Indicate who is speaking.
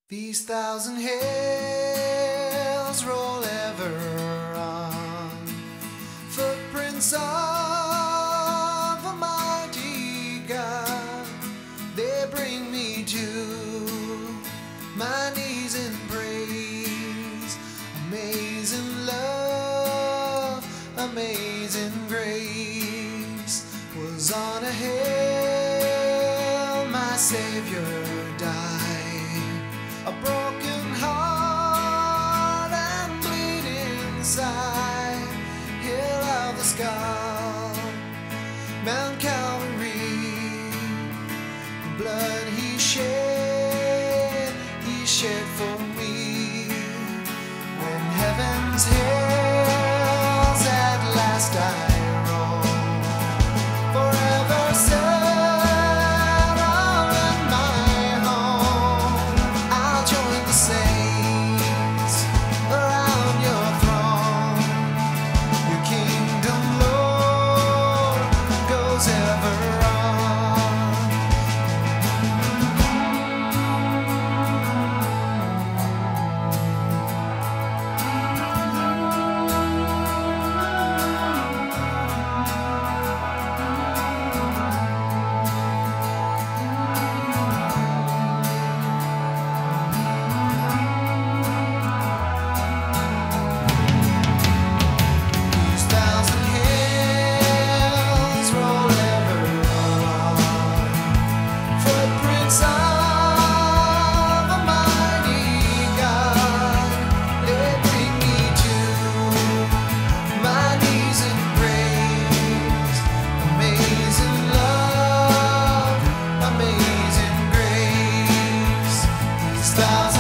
Speaker 1: These thousand hills roll ever on, footprints of a mighty God. They bring me to my knees in praise. Amazing love, amazing grace was on a hill my Savior died. A broken heart and bleeding side, hill of the skull, Mount Calvary. The blood he shed for me. When heaven's hills at last I roll, forever settled in my home, I'll join the saints around your throne. Your kingdom, Lord, goes ever on. Stars